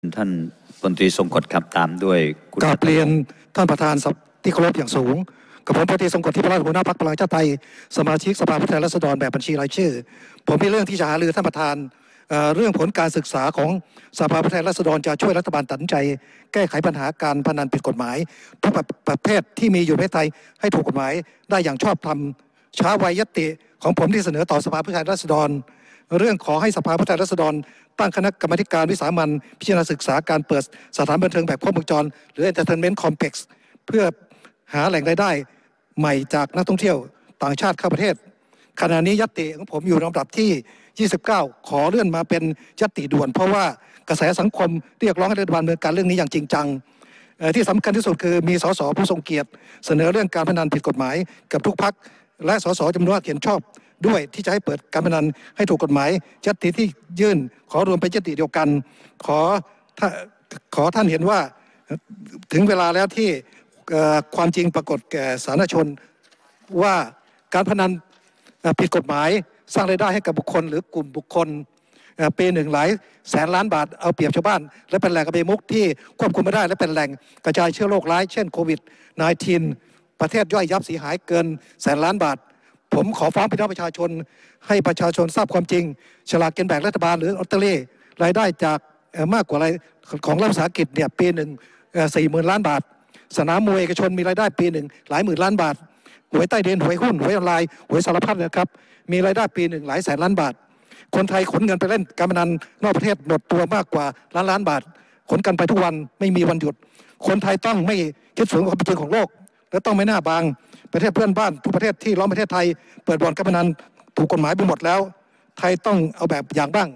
ท่านพลตรีทรงกฎครับตามด้วยกราบเรียนท่านประธานที่เคารพอย่างสูงกับผมพลตรีทรงกฎที่พระราชหัวหน้าพรรคพลังชาติไทยสมาชิกสภาผู้แทนราษฎรแบบบัญชีรายชื่อผมมีเรื่องที่จะหารือท่านประธานเรื่องผลการศึกษาของสภาผู้แทนราษฎรจะช่วยรัฐบาลตัดสินใจแก้ไขปัญหาการพนันผิดกฎหมายทุกประเภทที่มีอยู่ในประเทศไทยให้ถูกกฎหมายได้อย่างชอบธรรมช้าวัยยติของผมที่เสนอต่อสภาผู้แทนราษฎรเรื่องขอให้สภาผู้แทนราษฎรตั้งคณะกรรมาการวิสามัญพิจารณาศึกษาการเปิดสถานบันเทิงแบบครบวงจรหรือ Entertainment Complex เพื่อหาแหล่งรายได้ใหม่จากนักท่องเที่ยวต่างชาติเข้าประเทศขณะนี้ญัตติของผมอยู่ลำดับที่29ขอเลื่อนมาเป็นญัตติด่วนเพราะว่ากระแสสังคมเรียกร้องให้รัฐบาลดำเนินการเรื่องนี้อย่างจริงจังที่สำคัญที่สุดคือมีสสผู้ทรงเกียรติเสนอเรื่องการพนันผิดกฎหมายกับทุกพรรคและสสจำนวนมากเห็นชอบด้วยที่จะให้เปิดการพนันให้ถูกกฎหมายญัตติที่ยื่นขอรวมเป็นญัตติเดียวกันขอท่านเห็นว่าถึงเวลาแล้วที่ความจริงปรากฏแก่สาธารณชนว่าการพนันผิดกฎหมายสร้างรายได้ให้กับบุคคลหรือกลุ่มบุคคลปีหนึ่งหลายแสนล้านบาทเอาเปรียบชาวบ้านและเป็นแหล่งอบายมุขที่ควบคุมไม่ได้และเป็นแหล่งกระจายเชื้อโรคร้ายเช่นโควิด-19 ประเทศย่อยยับเสียหายเกินแสนล้านบาทผมขอฟ้องพี่น้องประชาชนให้ประชาชนทราบความจริงฉลากกินแบ่งรัฐบาลหรือลอตเตอรี่รายได้จากมากกว่ารายของรัฐวิสาหกิจเนี่ยปีหนึ่ง40,000 ล้านบาทสนามมวยเอกชนมีรายได้ปีหนึ่งหลายหมื่นล้านบาทหวยใต้ดินหวยหุ้นหวยออนไลน์หวยสารพัดนะครับมีรายได้ปีหนึ่งหลายแสนล้านบาทคนไทยขนเงินไปเล่นการพนันนอกประเทศหมดตัวมากกว่าล้านบาทขนกันไปทุกวันไม่มีวันหยุดคนไทยต้องไม่คิดฝืนความเป็นจริงของโลกและต้องไม่หน้าบางประเทศเพื่อนบ้านทุกประเทศที่ล้อมประเทศไทยเปิดบ่อนการพนันถูกกฎหมายไปหมดแล้วไทยต้องเอาแบบอย่างบ้าง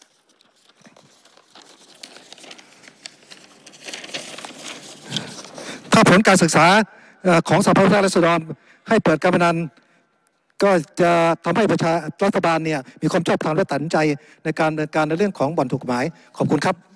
ถ้าผลการศึกษาของสภาผู้แทนราษฎรให้เปิดการพนันก็จะทำให้รัฐบาลเนี่ยมีความชอบธรรมและตัดสินใจในการดำเนินการในเรื่องของบ่อนถูกกฎหมายขอบคุณครับ